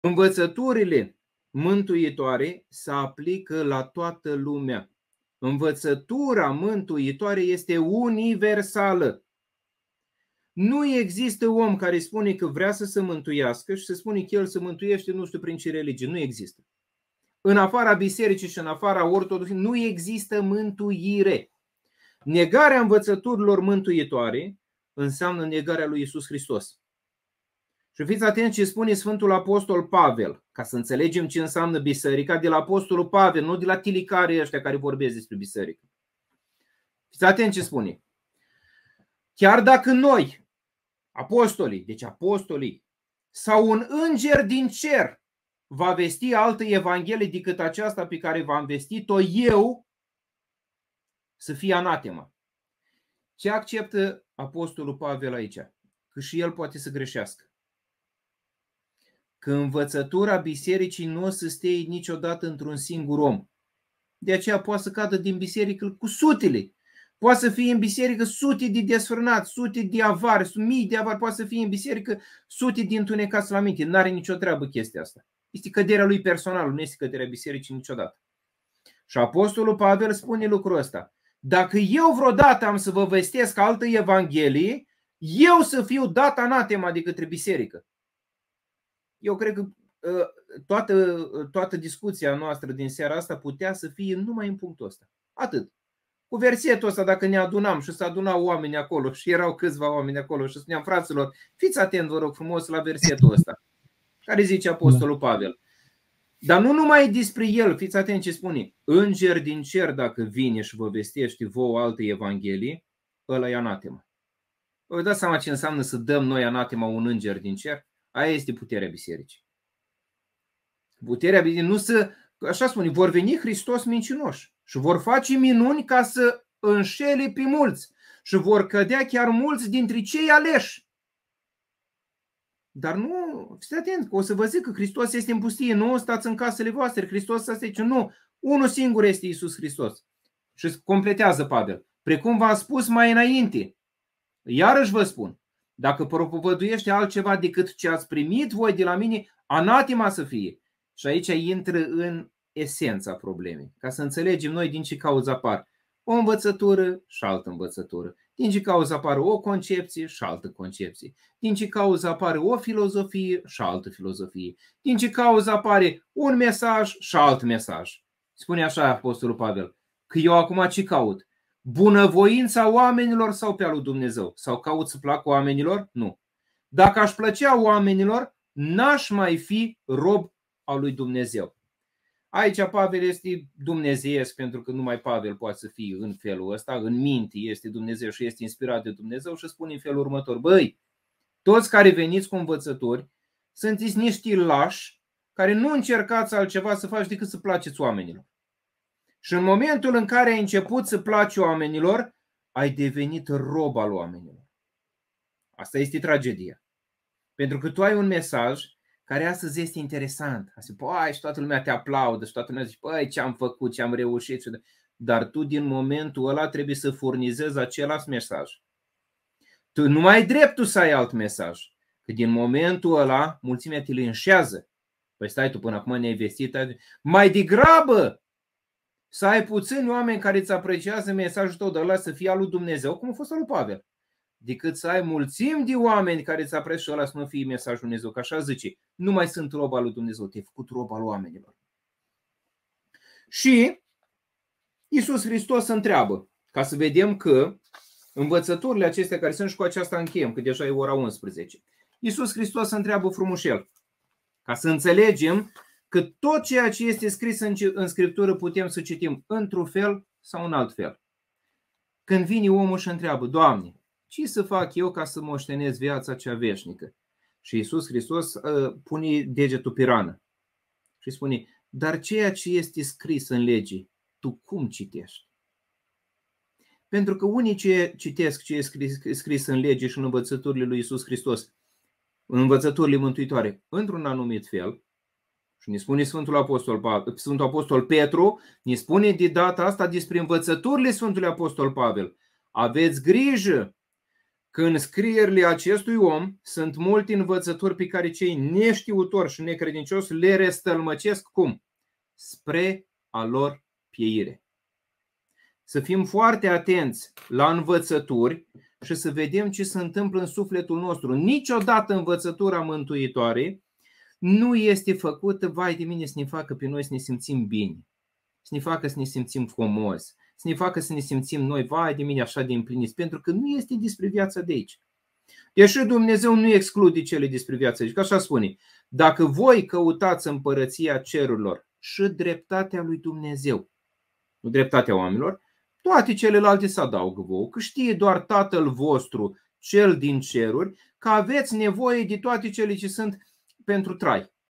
Învățăturile mântuitoare se aplică la toată lumea. Învățătura mântuitoare este universală. Nu există om care spune că vrea să se mântuiască și să spune că el se mântuiește nu știu prin ce religie. Nu există. În afara bisericii și în afara ortodoxiei nu există mântuire. Negarea învățăturilor mântuitoare înseamnă negarea lui Iisus Hristos. Și fiți atenți ce spune Sfântul Apostol Pavel, ca să înțelegem ce înseamnă biserica, de la Apostolul Pavel, nu de la tilicarii ăștia care vorbesc despre biserică. Fiți atenți ce spune. Chiar dacă noi, apostolii, sau un înger din cer va vesti altă evanghelie decât aceasta pe care v-am vestit-o eu, să fie anatema. Ce acceptă Apostolul Pavel aici? Că și el poate să greșească. Că învățătura bisericii nu o să stea niciodată într-un singur om. De aceea poate să cadă din biserică cu sutele. Poate să fie în biserică sute de desfrânați, sute de avari, mii de avari. Poate să fie în biserică sute de întunecați la minte. N-are nicio treabă chestia asta. Este căderea lui personală, nu este căderea bisericii niciodată. Și Apostolul Pavel spune lucrul ăsta. Dacă eu vreodată am să vă vestesc altă evanghelie, eu să fiu dat anatema de către biserică. Eu cred că toată discuția noastră din seara asta putea să fie numai în punctul ăsta. Atât. Cu versetul ăsta, dacă ne adunam și se adunau oameni acolo și erau câțiva oameni acolo și spuneam, fraților, fiți atent, vă rog frumos, la versetul ăsta care zice Apostolul Pavel. Dar nu numai despre el, fiți atent ce spune. Înger din cer dacă vine și vă vestește vouă altă evanghelie, ăla e anatema. Vă dați seama ce înseamnă să dăm noi anatema un înger din cer? Aia este puterea bisericii. Puterea bisericii nu să, așa spune, vor veni Hristos mincinoși și vor face minuni ca să înșele pe mulți și vor cădea chiar mulți dintre cei aleși. Dar nu, fiți atent, că o să vă zic că Hristos este în pustie, nu stați în casele voastre, Hristos asta zice, nu, unul singur este Iisus Hristos. Și completează Pavel, precum v-am spus mai înainte, iarăși vă spun, dacă propovăduiește altceva decât ce ați primit voi de la mine, anatema să fie. Și aici intră în esența problemei, ca să înțelegem noi din ce cauză apar o învățătură și altă învățătură, din ce cauză apare o concepție și altă concepție, din ce cauză apare o filozofie și altă filozofie, din ce cauză apare un mesaj și alt mesaj. Spune așa Apostolul Pavel, că eu acum ce caut? Bunăvoința oamenilor sau pe al lui Dumnezeu? Sau caut să plac oamenilor? Nu. Dacă aș plăcea oamenilor, n-aș mai fi rob al lui Dumnezeu. Aici Pavel este dumnezeiesc, pentru că numai Pavel poate să fie în felul ăsta, în minte este Dumnezeu și este inspirat de Dumnezeu și spune în felul următor. Băi, toți care veniți cu învățători, sunteți niște lași care nu încercați altceva să faci decât să placeți oamenilor. Și în momentul în care ai început să placi oamenilor, ai devenit rob al oamenilor. Asta este tragedia. Pentru că tu ai un mesaj care astăzi este interesant. Asta, păi, și toată lumea te aplaudă și toată lumea zice, păi, ce am făcut, ce am reușit. Dar tu din momentul ăla trebuie să furnizezi același mesaj. Tu nu mai ai dreptul să ai alt mesaj. Că din momentul ăla mulțimea te linșează. Păi stai tu, până acum ne-ai vestit. Mai degrabă să ai puțini oameni care îți apreciază mesajul tău de ăla să fie al lui Dumnezeu, cum a fost al lui Pavel, decât să ai mulțimi de oameni care îți apreciază ăla să nu fie mesajul lui Dumnezeu. Că așa zice, nu mai sunt rob al lui Dumnezeu, te-ai făcut rob al oamenilor. Și Iisus Hristos întreabă, ca să vedem că învățăturile acestea care sunt, și cu aceasta încheiem, că deja e ora 11. Iisus Hristos întreabă frumușel, ca să înțelegem că tot ceea ce este scris în Scriptură putem să citim într-un fel sau în alt fel. Când vine omul și întreabă, Doamne, ce să fac eu ca să moștenesc viața cea veșnică? Și Iisus Hristos pune degetul pe rană și spune, dar ceea ce este scris în lege, tu cum citești? Pentru că unii ce citesc ce e scris în lege și în învățăturile lui Iisus Hristos, în învățăturile mântuitoare, într-un anumit fel, și ne spune Sfântul Apostol Petru, ne spune de data asta despre învățăturile Sfântului Apostol Pavel. Aveți grijă că în scrierile acestui om sunt multe învățături pe care cei neștiutori și necredincioși le răstălmăcesc cum? Spre a lor pieire. Să fim foarte atenți la învățături și să vedem ce se întâmplă în sufletul nostru. Niciodată învățătura mântuitoare nu este făcută, vai de mine, să ne facă pe noi să ne simțim bine, să ne facă să ne simțim frumos, să ne facă să ne simțim noi, vai de mine, așa de împliniți, pentru că nu este despre viața de aici. Deși Dumnezeu nu exclude cele despre viața de aici, că așa spune, dacă voi căutați împărăția cerurilor și dreptatea lui Dumnezeu, nu dreptatea oamenilor, toate celelalte se adaugă vouă, că știe doar Tatăl vostru, cel din ceruri, că aveți nevoie de toate cele ce sunt pentru trai.